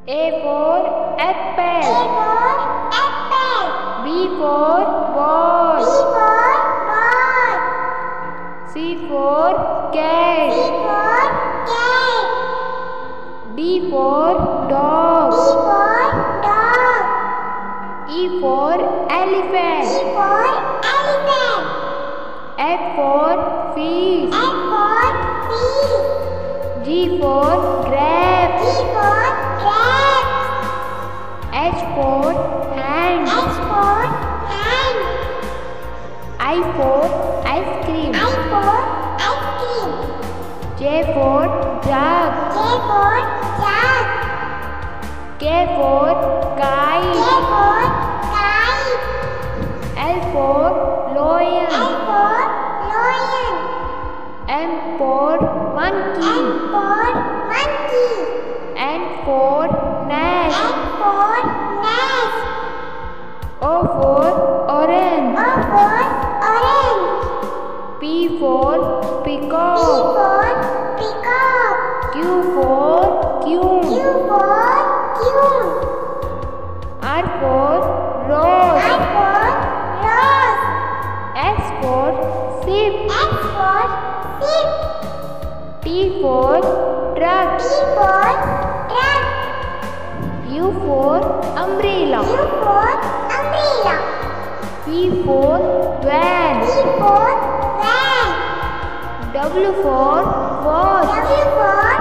A for apple. A for apple. B for ball. B for ball. C for cat. C for cat. D for dog. D for dog. E for elephant. E for elephant. F for fish. F for fish. G for grapes. G for grapes. H for hand. H for hand. I for ice cream. I for ice cream. J for jug. J for jug. K for kite. K for kite. L for lion. L for lion. M for monkey. M for monkey. N for nest. N for nest. O for orange. O for orange. P for P peacock. for peacock. Q for Q queen. for queen. R for rose. R for rose. S for sheep. S for sheep. T for truck. T for truck. U for umbrella. U for umbrella. V for van. V for van. W for watch. W for